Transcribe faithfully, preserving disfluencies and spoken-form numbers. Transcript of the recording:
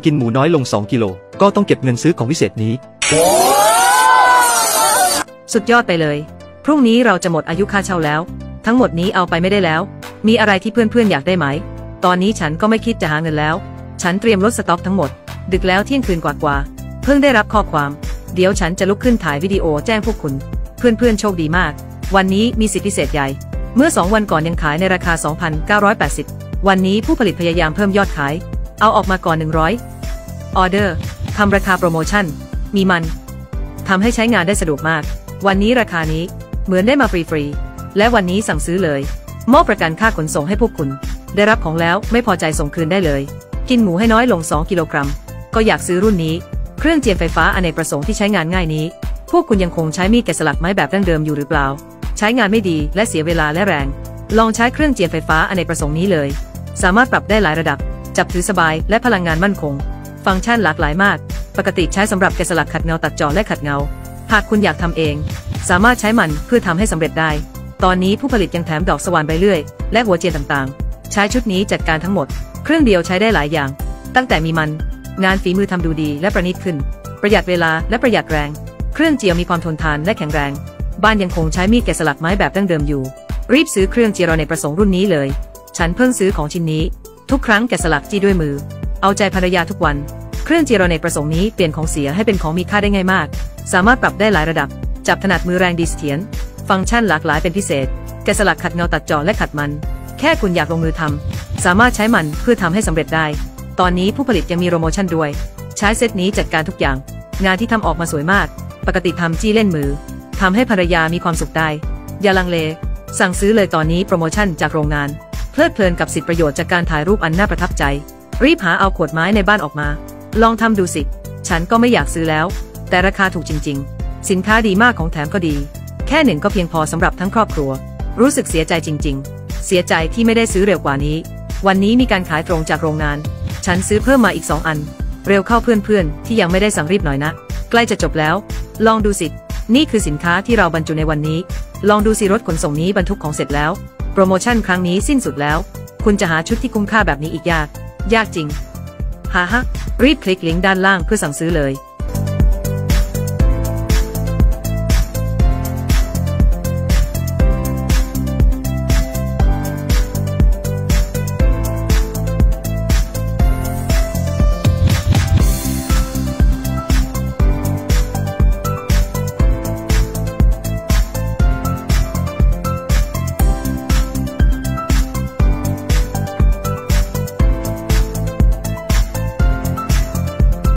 กินหมูน้อยลงสองกิโลก็ต้องเก็บเงินซื้อของวิเศษนี้สุดยอดไปเลยพรุ่งนี้เราจะหมดอายุค่าเช่าแล้วทั้งหมดนี้เอาไปไม่ได้แล้วมีอะไรที่เพื่อนๆอยากได้ไหมตอนนี้ฉันก็ไม่คิดจะหาเงินแล้วฉันเตรียมลดสต็อกทั้งหมดดึกแล้วเที่ยงคืนกว่าๆเพิ่งได้รับข้อความเดี๋ยวฉันจะลุกขึ้นถ่ายวิดีโอแจ้งพวกคุณเพื่อนๆโชคดีมากวันนี้มีสิทธิพิเศษใหญ่เมื่อสองวันก่อนยังขายในราคา สองพันเก้าร้อยแปดสิบ วันนี้ผู้ผลิตพยายามเพิ่มยอดขายเอาออกมาก่อนหนึ่งร้อยออเดอร์ทำราคาโปรโมชั่นมีมันทำให้ใช้งานได้สะดวกมากวันนี้ราคานี้เหมือนได้มาฟรีๆและวันนี้สั่งซื้อเลยมอบประกันค่าขนส่งให้พวกคุณได้รับของแล้วไม่พอใจส่งคืนได้เลยกินหมูให้น้อยลงสองกิโลกรัมก็อยากซื้อรุ่นนี้เครื่องเจียนไฟฟ้าอเนกประสงค์ที่ใช้งานง่ายนี้พวกคุณยังคงใช้มีดแกะสลักไม้แบบดั้งเดิมอยู่หรือเปล่าใช้งานไม่ดีและเสียเวลาและแรงลองใช้เครื่องเจียนไฟฟ้าอเนกประสงค์นี้เลยสามารถปรับได้หลายระดับจับถือสบายและพลังงานมั่นคงฟังก์ชันหลากหลายมากปกติใช้สำหรับแกะสลักขัดเงาตัดเจาะและขัดเงาหากคุณอยากทำเองสามารถใช้มันเพื่อทำให้สำเร็จได้ตอนนี้ผู้ผลิตยังแถมดอกสว่านใบเลื่อยและหัวเจียนต่างๆใช้ชุดนี้จัดการทั้งหมดเครื่องเดียวใช้ได้หลายอย่างตั้งแต่มีมันงานฝีมือทำดูดีและประณีตขึ้นประหยัดเวลาและประหยัดแรงเครื่องเจียวมีความทนทานและแข็งแรงบ้านยังคงใช้มีดแกะสลักไม้แบบดั้งเดิมอยู่รีบซื้อเครื่องเจียวอเนกประสงค์รุ่นนี้เลยฉันเพิ่งซื้อของชิ้นนี้ทุกครั้งแกะสลักจี้ด้วยมือเอาใจภรรยาทุกวันเครื่องเจียวอเนกประสงค์นี้เปลี่ยนของเสียให้เป็นของมีค่าได้ง่ายมากสามารถปรับได้หลายระดับจับถนัดมือแรงดีเสถียรฟังก์ชันหลากหลายเป็นพิเศษแกะสลักขัดเงาตัดเจาะและขัดมันแค่คุณอยากลงมือทำสามารถใช้มันเพื่อทำให้สำเร็จได้ตอนนี้ผู้ผลิตยังมีโปรโมชั่นด้วยใช้เซตนี้จัดการทุกอย่างงานที่ทำออกมาสวยมากปกติทำจี้เล่นมือทำให้ภรรยามีความสุขได้อย่าลังเลสั่งซื้อเลยตอนนี้โปรโมชั่นจากโรงงานเพลิดเพลินกับสิทธิประโยชน์จากการถ่ายรูปอันน่าประทับใจรีบหาเอาขวดไม้ในบ้านออกมาลองทำดูสิฉันก็ไม่อยากซื้อแล้วแต่ราคาถูกจริงๆสินค้าดีมากของแถมก็ดีแค่หนึ่งก็เพียงพอสำหรับทั้งครอบครัวรู้สึกเสียใจจริงๆเสียใจที่ไม่ได้ซื้อเร็วกว่านี้วันนี้มีการขายตรงจากโรงงานฉันซื้อเพิ่มมาอีกสองอันเร็วเข้าเพื่อนๆที่ยังไม่ได้สั่งรีบหน่อยนะใกล้จะจบแล้วลองดูสินี่คือสินค้าที่เราบรรจุในวันนี้ลองดูสิรถขนส่งนี้บรรทุกของเสร็จแล้วโปรโมชั่นครั้งนี้สิ้นสุดแล้วคุณจะหาชุดที่คุ้มค่าแบบนี้อีกยากยากจริงฮ่าฮะรีบคลิกลิงก์ด้านล่างเพื่อสั่งซื้อเลย